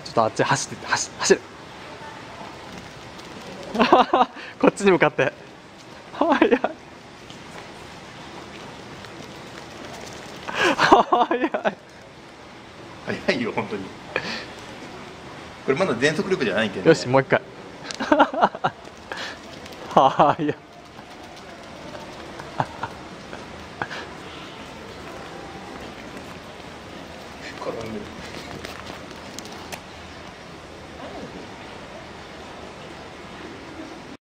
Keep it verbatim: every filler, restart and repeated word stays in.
ちょっとあっち走ってって走走るこっちに向かって早い早い早いよ本当に。これまだ全速力じゃないけど、ね、 よしもう一回早い転んでる。